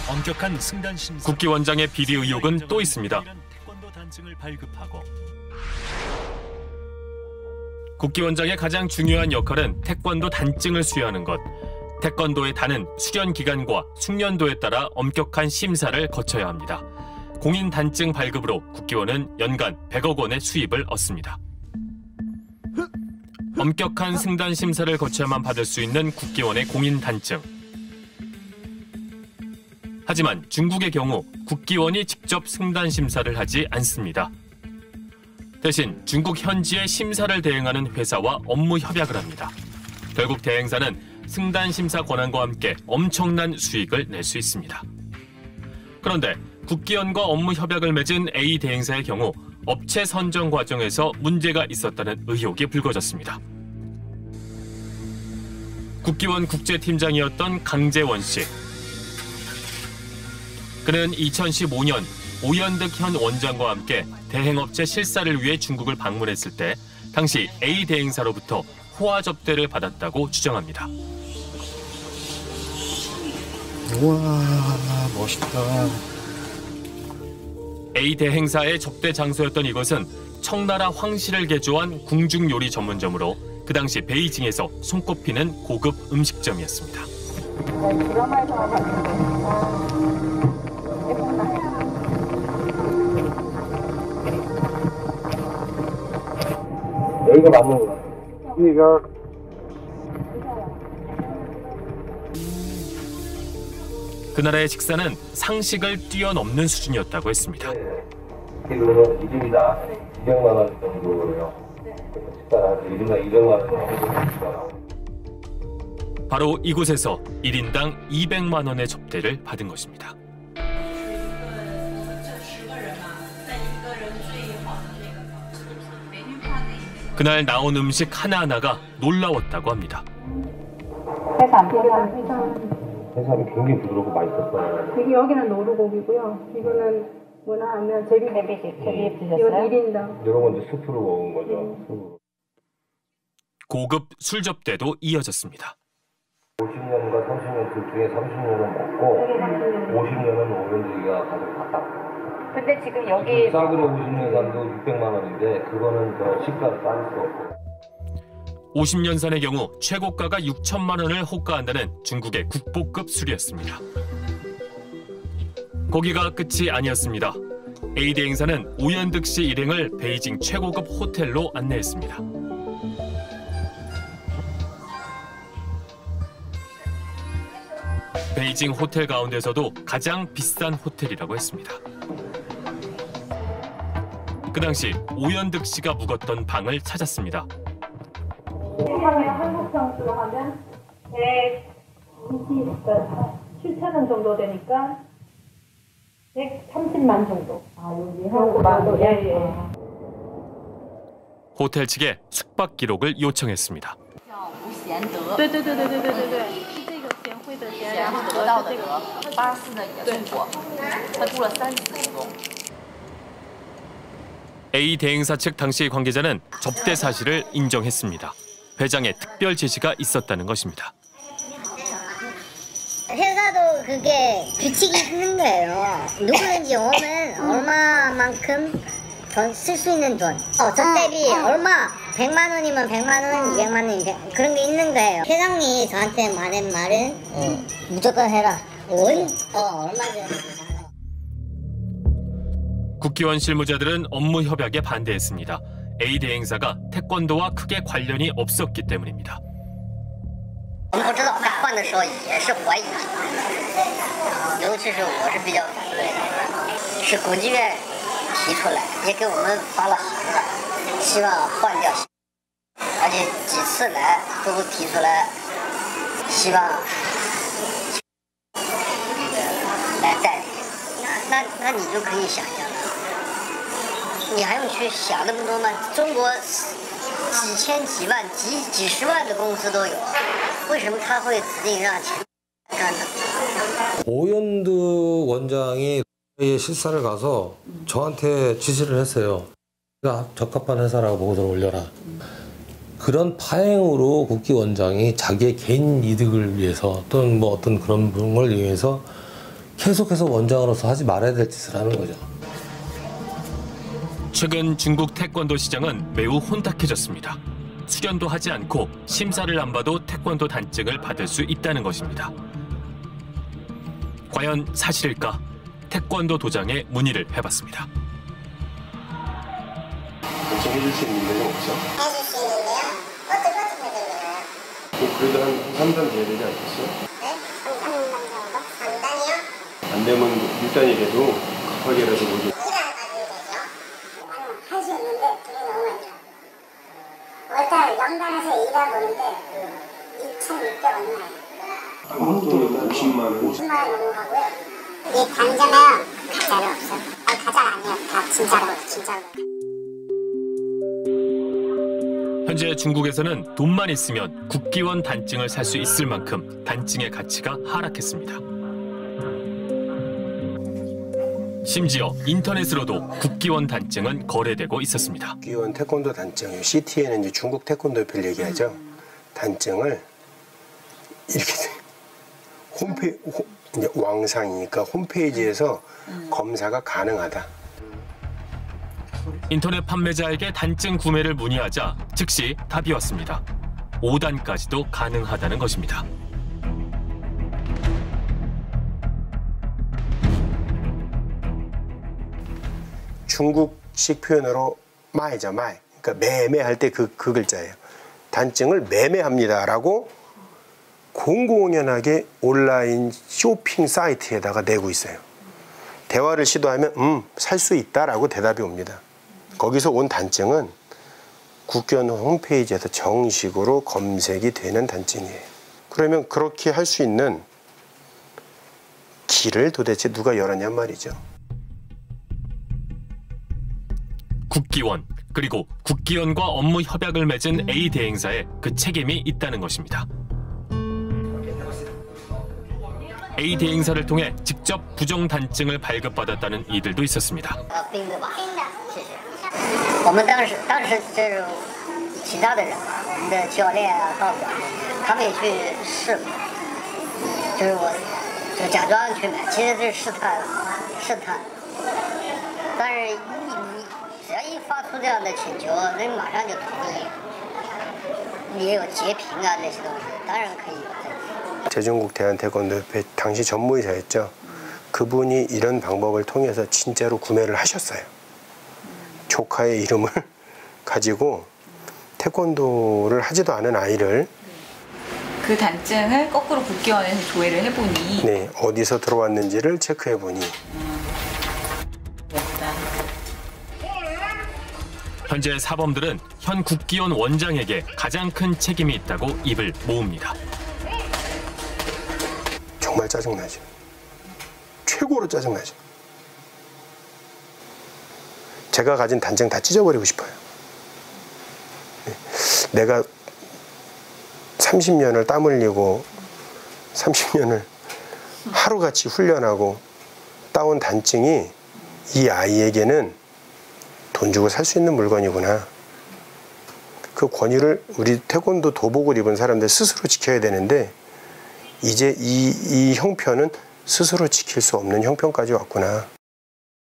엄격한 승단 심사. 국기 원장의 비리 의혹은 또 있습니다. 태권도 단증을 발급하고. 국기 원장의 가장 중요한 역할은 태권도 단증을 수여하는 것. 태권도의 단은 수련 기간과 숙련도에 따라 엄격한 심사를 거쳐야 합니다. 공인 단증 발급으로 국기원은 연간 100억 원의 수입을 얻습니다. 엄격한 승단 심사를 거쳐야만 받을 수 있는 국기원의 공인 단증. 하지만 중국의 경우 국기원이 직접 승단 심사를 하지 않습니다. 대신 중국 현지의 심사를 대행하는 회사와 업무 협약을 합니다. 결국 대행사는 승단 심사 권한과 함께 엄청난 수익을 낼 수 있습니다. 그런데 국기원과 업무 협약을 맺은 A 대행사의 경우 업체 선정 과정에서 문제가 있었다는 의혹이 불거졌습니다. 국기원 국제팀장이었던 강재원 씨. 그는 2015년 오연득 현 원장과 함께 대행업체 실사를 위해 중국을 방문했을 때 당시 A 대행사로부터 호화 접대를 받았다고 주장합니다. 우와, 멋있다. A 대행사의 접대 장소였던 이것은 청나라 황실을 개조한 궁중요리 전문점으로 그 당시 베이징에서 손꼽히는 고급 음식점이었습니다. 드라마에서 봤는데. 여기가 맞는 거야. 이거. 그날의 식사는 상식을 뛰어넘는 수준이었다고 했습니다. 이거는 이름이다. 200만 원 정도예요. 식사를 200만 원 정도. 바로 이곳에서 1인당 200만 원의 접대를 받은 것입니다. 그날 나온 음식 하나하나가 놀라웠다고 합니다. 해삼이 굉장히 부드럽고 맛있었어요. 여기 여기는 노루고기고요. 이거는 뭐나 하면 제비 드셨어요? 이건 1인당. 이런 건 이제 수프로 먹은 거죠. 고급 술 접대도 이어졌습니다. 50년과 30년 둘 중에 30년은 먹고 50년은 오른쪽이가 가져갔다. 근데 지금 여기 싸구려 50년산도 600만 원인데 그거는 더 식가를 따질 수 없고. 50년산의 경우 최고가가 6천만 원을 호가한다는 중국의 국보급 술이었습니다. 거기가 끝이 아니었습니다. A 대행사는 오연득 씨 일행을 베이징 최고급 호텔로 안내했습니다. 베이징 호텔 가운데서도 가장 비싼 호텔이라고 했습니다. 그 당시 오연득 씨가 묵었던 방을 찾았습니다. 한국 평수로 하면 127,000원 정도 되니까 130만 정도. 여기 한국 정도. 예. 호텔 측에 숙박 기록을 요청했습니다. 对。 A 대행사 측 당시 관계자는 접대 사실을 인정했습니다. 회장의 특별 지시가 있었다는 것입니다. 회사도 그게 규칙이 있는 거예요. 누구든지 오면 얼마만큼 돈 쓸 수 있는 돈. 접대비 얼마 100만 원이면 100만 원, 200만 원이면 그런 게 있는 거예요. 회장님이 저한테 말한 말은 무조건 해라. 얼마든지. 국기원 실무자들은 업무 협약에 반대했습니다. A 대행사가 태권도와 크게 관련이 없었기 때문입니다. 我们不知道，在换的时候也是怀疑，尤其是我是比较反对的，是国际院提出来，也给我们发了函了，希望换掉，而且几次来都提出来，希望来代理。那你就可以想象了，你还用去想那么多吗？中国几千、几万、几十万的公司都有。 为什么他会指定让钱干呢？ 오연득 원장이 실사를 가서 저한테 지시를 했어요. 적합한 회사라고 보고서를 올려라. 그런 파행으로 국기 원장이 자기의 개인 이득을 위해서 또는 뭐 어떤 그런 걸 위해서 계속해서 원장으로서 하지 말아야 될 짓을 하는 거죠. 최근 중국 태권도 시장은 매우 혼탁해졌습니다. 수련도 하지 않고 심사를 안 봐도 태권도 단증을 받을 수 있다는 것입니다. 과연 사실일까? 태권도 도장에 문의를 해봤습니다. 결정해줄 수 있는 데는 없어? 해줄 수 있는데요? 어떤 데요? 그래도 한 3단 돼야 되지 않겠어? 네? 3단 정도? 3단이요? 안 되면 1단이라도 급하게라도 뭐지? 2단까지 되죠? 할 수 있는데 돈이 너무 많이 들어. 월달 0단에서 2단 보는데 2,600원 나요. 아무것도 50만 원. 10만 원 넘어가고요. 이 단점에요. 가짜는 없어요. 가짜 아니에요. 다 진짜로. 현재 중국에서는 돈만 있으면 국기원 단증을 살 수 있을 만큼 단증의 가치가 하락했습니다. 심지어 인터넷으로도 국기원 단증은 거래되고 있었습니다. 국기원 태권도 단증, CT에는 이제 중국 태권도협회를 얘기하죠. 단증을 이렇게 이제 왕상이니까 홈페이지에서 검사가 가능하다. 인터넷 판매자에게 단증 구매를 문의하자 즉시 답이 왔습니다. 5단까지도 가능하다는 것입니다. 중국식 표현으로 마이죠, 마이. 그러니까 매매할 때 그 글자예요. 단증을 매매합니다라고 공공연하게 온라인 쇼핑 사이트에다가 내고 있어요. 대화를 시도하면 살 수 있다라고 대답이 옵니다. 거기서 온 단증은 국기원 홈페이지에서 정식으로 검색이 되는 단증이에요. 그러면 그렇게 할 수 있는 길을 도대체 누가 열었냔 말이죠. 국기원, 그리고 국기원과 업무 협약을 맺은 A 대행사에 그 책임이 있다는 것입니다. A 대행사를 통해 직접 부정 단증을 발급받았다는 이들도 있었습니다. 我们当时就是其他的人，我们的教练啊、道馆，他们也去试过，就是我就假装去买，其实是试探，但是只要一发出这样的请求，人马上就同意，也有截屏啊那些东西，当然可以。 제중국 대한태권도협회 당시 전무이사였죠. 그분이 이런 방법을 통해서 진짜로 구매를 하셨어요. 조카의 이름을 가지고 태권도를 하지도 않은 아이를 그 단증을 거꾸로 국기원에서 조회를 해보니 네, 어디서 들어왔는지를 체크해보니 현재 사범들은 현 국기원 원장에게 가장 큰 책임이 있다고 입을 모읍니다. 정말 짜증나죠. 최고로 짜증나죠. 제가 가진 단증 다 찢어버리고 싶어요. 내가 30년을 땀 흘리고 30년을 하루같이 훈련하고 따온 단증이 이 아이에게는 돈 주고 살 수 있는 물건이구나. 그 권위를 우리 태권도 도복을 입은 사람들 스스로 지켜야 되는데 이제 이 형편은 스스로 지킬 수 없는 형편까지 왔구나.